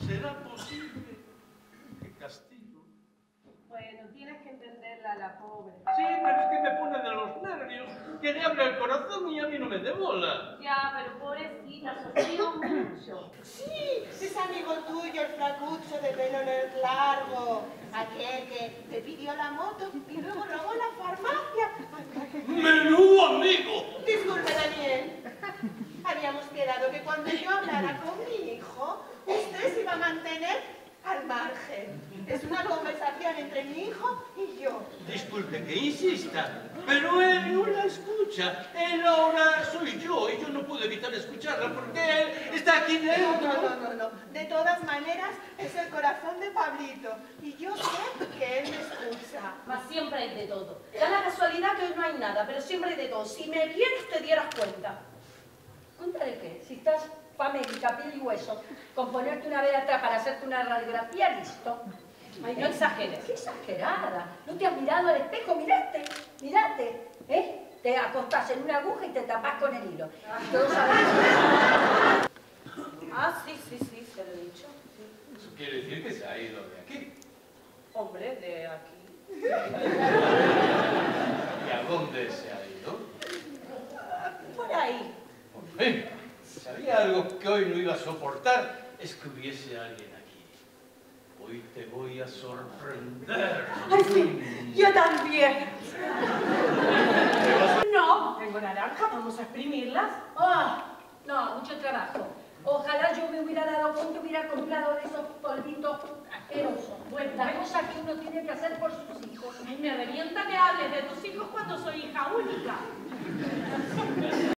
¿Será posible? ¡Qué castigo! Bueno, tienes que entenderla, la pobre. Sí, pero es que me pone de los nervios, que le abre el corazón y a mí no me dé bola. Ya, pero pobrecita, sufrió mucho. Sí, es amigo tuyo, el flacucho de pelo largo. Aquel que te pidió la moto y luego robó la farmacia. ¡Menudo amigo! Disculpe, Daniel. Habíamos quedado que cuando yo hablara con mi hijo, usted se iba a mantener al margen. Es una conversación entre mi hijo y yo. Disculpe que insista, pero él no la escucha. Él ahora soy yo y yo no puedo evitar escucharla porque él está aquí dentro. No. De todas maneras, es el corazón de Pablito. Y yo sé que él me escucha. Mas siempre hay de todo. Da la casualidad que hoy no hay nada, pero siempre hay de todo. Si me vieras te dieras cuenta. ¿Cuenta de qué? Si estás famélica, piel y hueso, con ponerte una vela atrás para hacerte una radiografía, listo. Ay, no exageres. Qué exagerada. ¿No te has mirado al espejo? Mirate, ¿eh? Te acostás en una aguja y te tapás con el hilo. Y todos sabemos. Ah, sí, se lo he dicho. Sí. Eso quiere decir que se ha ido de aquí. Hombre, de aquí. ¿Y a dónde se ha ido? Por ahí. Por fin. Si había algo que hoy no iba a soportar, es que hubiese alguien aquí. Hoy te voy a sorprender. ¡Ay, sí! ¡Yo también! No, tengo naranja, vamos a exprimirlas. No, mucho trabajo. Ojalá yo me hubiera dado cuenta, hubiera comprado de esos polvitos asquerosos. Bueno, la cosa que uno tiene que hacer por sus hijos. Ay, me revienta que hables de tus hijos cuando soy hija única.